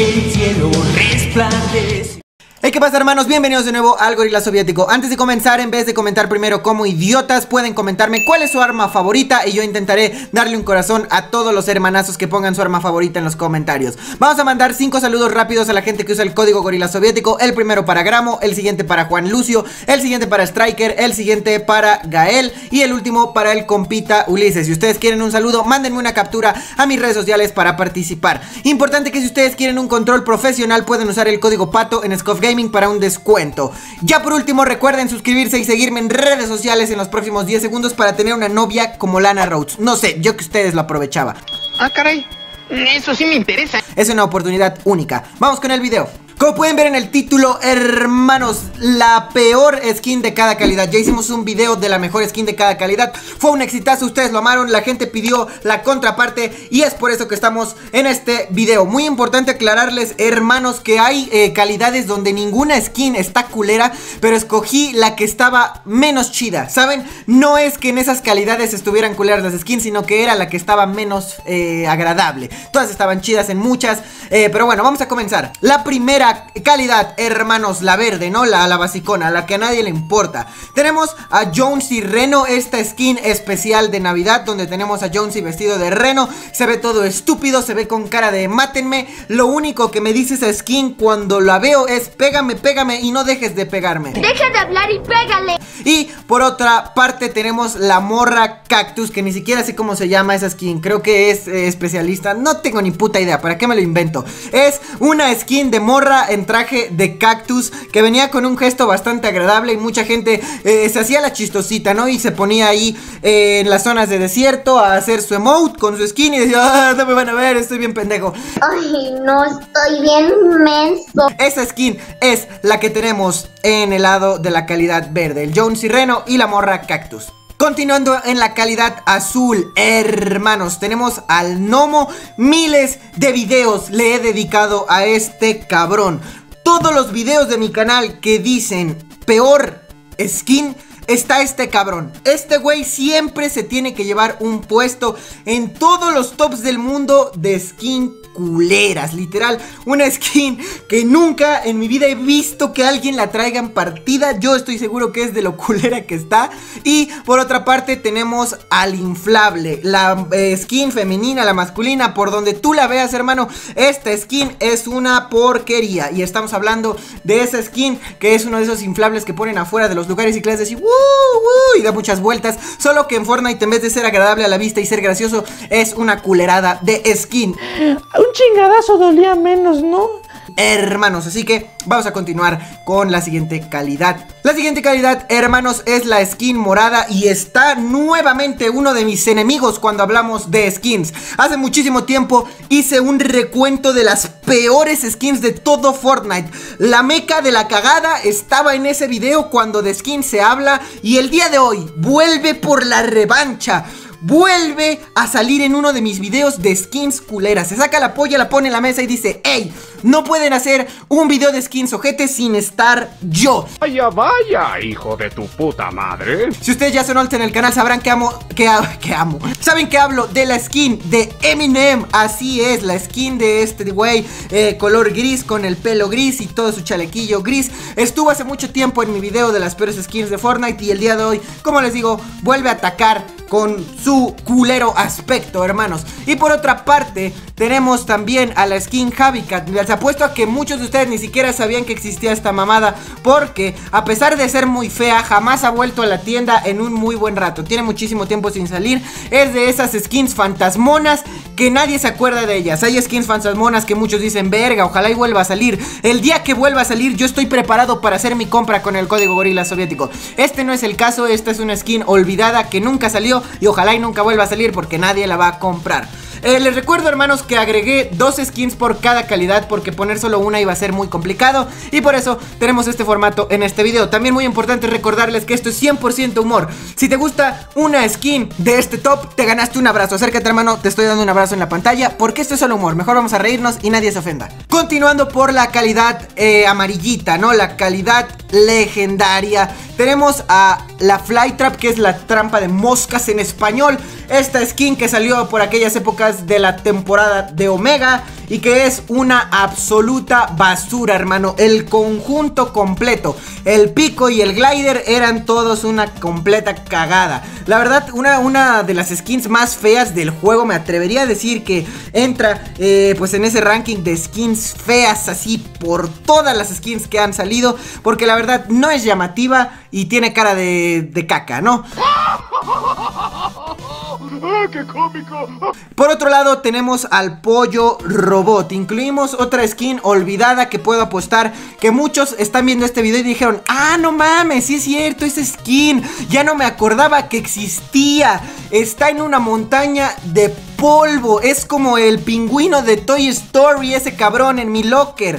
el cielo resplandece. Hey, ¿qué pasa, hermanos? Bienvenidos de nuevo al Gorila Soviético. Antes de comenzar, en vez de comentar primero como idiotas, pueden comentarme cuál es su arma favorita y yo intentaré darle un corazón a todos los hermanazos que pongan su arma favorita en los comentarios. Vamos a mandar 5 saludos rápidos a la gente que usa el código Gorila Soviético. El primero para Gramo, el siguiente para Juan Lucio, el siguiente para Striker, el siguiente para Gael y el último para el compita Ulises. Si ustedes quieren un saludo, mándenme una captura a mis redes sociales para participar. Importante que si ustedes quieren un control profesional, pueden usar el código PATO en Scoff Gaming para un descuento. Ya por último, recuerden suscribirse y seguirme en redes sociales en los próximos 10 segundos para tener una novia como Lana Rhoades. No sé, yo que ustedes lo aprovechaba. Ah, caray, eso sí me interesa. Es una oportunidad única. Vamos con el video. Como pueden ver en el título, hermanos, la peor skin de cada calidad. Ya hicimos un video de la mejor skin de cada calidad. Fue un exitazo, ustedes lo amaron, la gente pidió la contraparte y es por eso que estamos en este video. Muy importante aclararles, hermanos, que hay calidades donde ninguna skin está culera, pero escogí la que estaba menos chida, ¿saben? No es que en esas calidades estuvieran culeras las skins, sino que era la que estaba menos agradable. Todas estaban chidas en muchas, pero bueno, vamos a comenzar. La primera calidad, hermanos, la verde, ¿no? La basicona, la que a nadie le importa. Tenemos a Jonesy Reno, esta skin especial de Navidad, donde tenemos a Jonesy vestido de reno. Se ve todo estúpido, se ve con cara de mátenme. Lo único que me dice esa skin cuando la veo es pégame, pégame y no dejes de pegarme. Deja de hablar y pégale. Y por otra parte tenemos la morra cactus, que ni siquiera sé cómo se llama esa skin. Creo que es especialista, no tengo ni puta idea, ¿para qué me lo invento? Es una skin de morra en traje de cactus que venía con un gesto bastante agradable y mucha gente se hacía la chistosita, ¿no? Y se ponía ahí en las zonas de desierto a hacer su emote con su skin y decía, ah, no me van a ver, estoy bien pendejo. Ay, no, estoy bien menso. Esa skin es la que tenemos en el lado de la calidad verde, el Jonesy Reno y la morra cactus. Continuando en la calidad azul, hermanos, tenemos al Gnomo. Miles de videos le he dedicado a este cabrón. Todos los videos de mi canal que dicen peor skin, está este cabrón. Este güey siempre se tiene que llevar un puesto en todos los tops del mundo de skin culeras, literal, una skin que nunca en mi vida he visto que alguien la traiga en partida. Yo estoy seguro que es de lo culera que está. Y por otra parte tenemos al inflable, la skin femenina, la masculina, por donde tú la veas, hermano, esta skin es una porquería. Y estamos hablando de esa skin que es uno de esos inflables que ponen afuera de los lugares y que les decís y da muchas vueltas, solo que en Fortnite en vez de ser agradable a la vista y ser gracioso, es una culerada de skin. Un chingadazo dolía menos, ¿no? Hermanos, así que vamos a continuar con la siguiente calidad. La siguiente calidad, hermanos, es la skin morada y está nuevamente uno de mis enemigos cuando hablamos de skins. Hace muchísimo tiempo hice un recuento de las peores skins de todo Fortnite. La meca de la cagada estaba en ese video cuando de skins se habla y el día de hoy vuelve por la revancha. Vuelve a salir en uno de mis videos de skins culeras. Se saca la polla, la pone en la mesa y dice: ¡Ey! No pueden hacer un video de skins ojete sin estar yo. Vaya, vaya, hijo de tu puta madre. Si ustedes ya son old en el canal sabrán que amo. Saben que hablo de la skin de Eminem. Así es, la skin de este güey, color gris, con el pelo gris y todo su chalequillo gris. Estuvo hace mucho tiempo en mi video de las peores skins de Fortnite y el día de hoy, como les digo, vuelve a atacar con su culero aspecto, hermanos. Y por otra parte tenemos también a la skin Habitat. Les apuesto a que muchos de ustedes ni siquiera sabían que existía esta mamada, porque a pesar de ser muy fea, jamás ha vuelto a la tienda en un muy buen rato. Tiene muchísimo tiempo sin salir. Es de esas skins fantasmonas que nadie se acuerda de ellas. Hay skins fantasmonas que muchos dicen, verga, ojalá y vuelva a salir. El día que vuelva a salir yo estoy preparado para hacer mi compra con el código Gorila Soviético. Este no es el caso, esta es una skin olvidada que nunca salió y ojalá y nunca vuelva a salir porque nadie la va a comprar. Les recuerdo, hermanos, que agregué 2 skins por cada calidad, porque poner solo una iba a ser muy complicado, y por eso tenemos este formato en este video. También muy importante recordarles que esto es 100% humor. Si te gusta una skin de este top, te ganaste un abrazo. Acércate, hermano, te estoy dando un abrazo en la pantalla, porque esto es solo humor. Mejor vamos a reírnos y nadie se ofenda. Continuando por la calidad amarillita, ¿no? La calidad legendaria. Tenemos a la Flytrap, que es la trampa de moscas en español. Esta skin que salió por aquellas épocas de la temporada de Omega y que es una absoluta basura, hermano. El conjunto completo, el pico y el glider eran todos una completa cagada. La verdad, una de las skins más feas del juego. Me atrevería a decir que entra pues en ese ranking de skins feas, así por todas las skins que han salido, porque la verdad no es llamativa y tiene cara de caca, ¿no? ¡Qué cómico! Por otro lado tenemos al pollo robot. Incluimos otra skin olvidada que puedo apostar que muchos están viendo este video y dijeron: ah, no mames, sí es cierto, esa skin ya no me acordaba que existía. Está en una montaña de polvo. Es como el pingüino de Toy Story, ese cabrón en mi locker.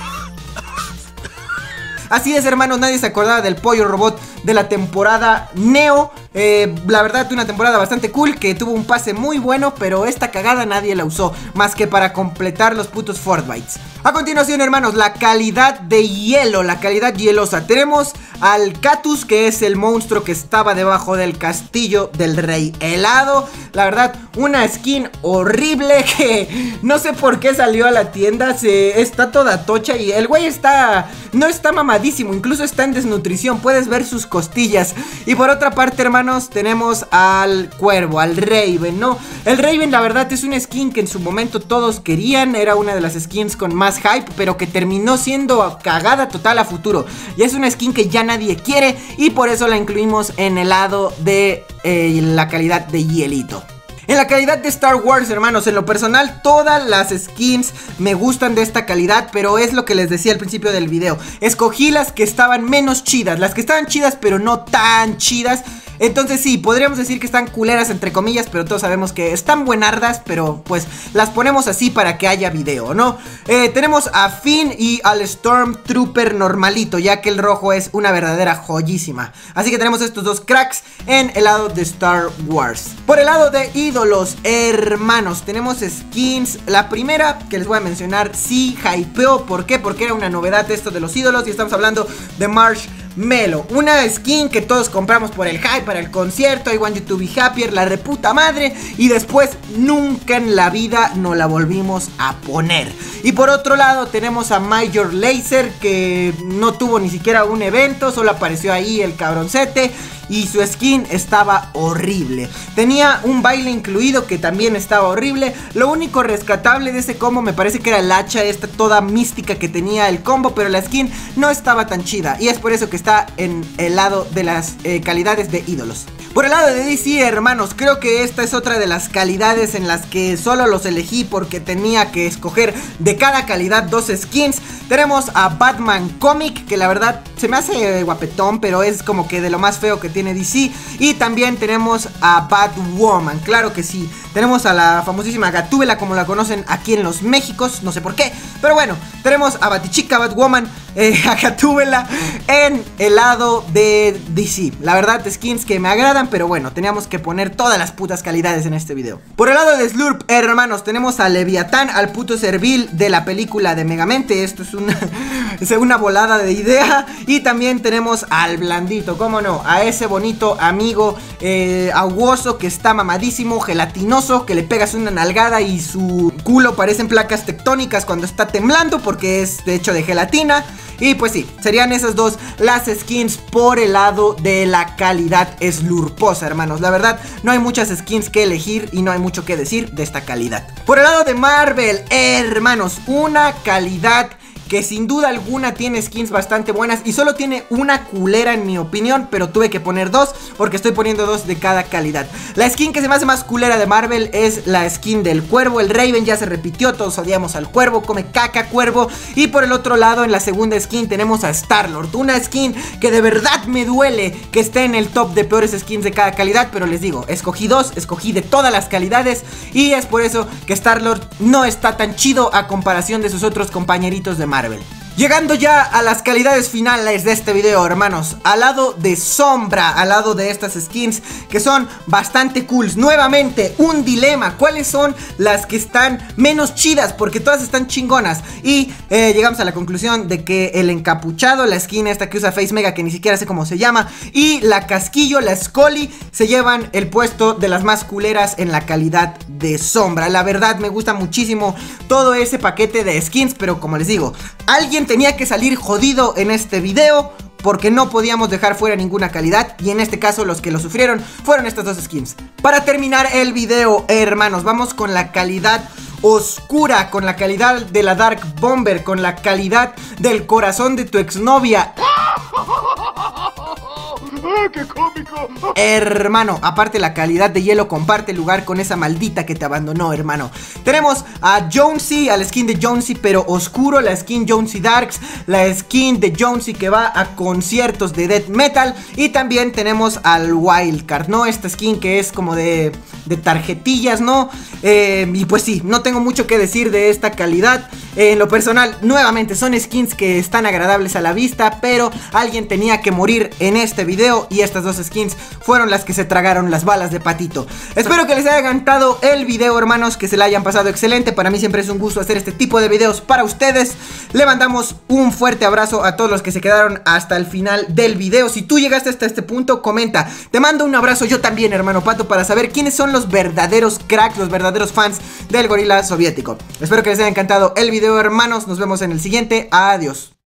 Así es, hermanos, nadie se acordaba del pollo robot de la temporada Neo. La verdad, una temporada bastante cool, que tuvo un pase muy bueno, pero esta cagada nadie la usó, más que para completar los putos Fortbytes. A continuación, hermanos, la calidad de hielo, la calidad hielosa. Tenemos al Catus, que es el monstruo que estaba debajo del castillo del rey helado. La verdad, una skin horrible que no sé por qué salió a la tienda. Está toda tocha y el güey no está mamadísimo, incluso está en desnutrición, puedes ver sus costillas. Y por otra parte, hermanos, tenemos al cuervo, al Raven, ¿no? El Raven, la verdad, es una skin que en su momento todos querían. Era una de las skins con más hype, pero que terminó siendo cagada total a futuro. Y es una skin que ya nadie quiere, y por eso la incluimos en el lado de la calidad de hielito. En la calidad de Star Wars, hermanos, en lo personal todas las skins me gustan de esta calidad, pero es lo que les decía al principio del video. Escogí las que estaban menos chidas, las que estaban chidas pero no tan chidas. Entonces sí, podríamos decir que están culeras entre comillas, pero todos sabemos que están buenardas, pero pues las ponemos así para que haya video, ¿no? Tenemos a Finn y al Stormtrooper normalito, ya que el rojo es una verdadera joyísima. Así que tenemos estos dos cracks en el lado de Star Wars. Por el lado de ídolos, hermanos, tenemos skins. La primera que les voy a mencionar sí hypeó. ¿Por qué? Porque era una novedad esto de los ídolos, y estamos hablando de Marshmello, una skin que todos compramos por el hype para el concierto. I want you to be happier, la reputa madre, y después nunca en la vida nos la volvimos a poner. Y por otro lado tenemos a Major Lazer, que no tuvo ni siquiera un evento, solo apareció ahí el cabroncete, y su skin estaba horrible. Tenía un baile incluido que también estaba horrible. Lo único rescatable de ese combo me parece que era el hacha esta toda mística que tenía el combo, pero la skin no estaba tan chida, y es por eso que está en el lado de las calidades de ídolos. Por el lado de DC, hermanos, creo que esta es otra de las calidades en las que solo los elegí porque tenía que escoger de cada calidad dos skins. Tenemos a Batman Comic, que la verdad se me hace guapetón, pero es como que de lo más feo que tiene DC. Y también tenemos a Batwoman, claro que sí. Tenemos a la famosísima Gatúbela, como la conocen aquí en los Méxicos, no sé por qué, pero bueno, tenemos a Batichica, Batwoman, a Gatúbela en el lado de DC. La verdad, skins que me agradan, pero bueno, teníamos que poner todas las putas calidades en este video. Por el lado de Slurp, hermanos, tenemos a Leviatán, al puto servil de la película de Megamente. Esto es una volada de idea. Y también tenemos al blandito, cómo no, a ese bonito amigo aguoso que está mamadísimo, gelatinoso, que le pegas una nalgada y su culo parecen placas tectónicas cuando está temblando, porque es de hecho de gelatina. Y pues sí, serían esas dos las skins por el lado de la calidad slurposa, hermanos. La verdad, no hay muchas skins que elegir y no hay mucho que decir de esta calidad. Por el lado de Marvel, hermanos, una calidad que sin duda alguna tiene skins bastante buenas, y solo tiene una culera en mi opinión, pero tuve que poner dos porque estoy poniendo dos de cada calidad. La skin que se me hace más culera de Marvel es la skin del cuervo. El Raven ya se repitió, todos odiamos al cuervo, come caca cuervo. Y por el otro lado, en la segunda skin tenemos a Star-Lord, una skin que de verdad me duele que esté en el top de peores skins de cada calidad, pero les digo, escogí dos, escogí de todas las calidades, y es por eso que Star-Lord no está tan chido a comparación de sus otros compañeritos de Marvel. Llegando ya a las calidades finales de este video, hermanos, al lado de sombra, al lado de estas skins que son bastante cool. Nuevamente, un dilema, ¿cuáles son las que están menos chidas? Porque todas están chingonas. Y llegamos a la conclusión de que el encapuchado, la skin esta que usa Face Mega, que ni siquiera sé cómo se llama, y la casquillo, la Scully, se llevan el puesto de las más culeras en la calidad de sombra. La verdad me gusta muchísimo todo ese paquete de skins, pero como les digo, alguien tenía que salir jodido en este video, porque no podíamos dejar fuera ninguna calidad, y en este caso los que lo sufrieron fueron estas dos skins. Para terminar el video, hermanos, vamos con la calidad oscura, con la calidad de la Dark Bomber, con la calidad del corazón de tu exnovia. ¡Qué cómico! Hermano, aparte la calidad de hielo comparte lugar con esa maldita que te abandonó, hermano. Tenemos a Jonesy, a la skin de Jonesy pero oscuro, la skin Jonesy Darks, la skin de Jonesy que va a conciertos de death metal, y también tenemos al Wildcard, ¿no? Esta skin que es como de tarjetillas, ¿no? Y pues sí, no tengo mucho que decir de esta calidad. En lo personal, nuevamente, son skins que están agradables a la vista, pero alguien tenía que morir en este video, y estas dos skins fueron las que se tragaron las balas de patito. Espero que les haya encantado el video, hermanos, que se la hayan pasado excelente. Para mí siempre es un gusto hacer este tipo de videos para ustedes. Le mandamos un fuerte abrazo a todos los que se quedaron hasta el final del video. Si tú llegaste hasta este punto, comenta. Te mando un abrazo yo también, hermano Pato, para saber quiénes son los verdaderos cracks, los verdaderos fans del gorila soviético. Espero que les haya encantado el video, hermanos. Nos vemos en el siguiente. Adiós.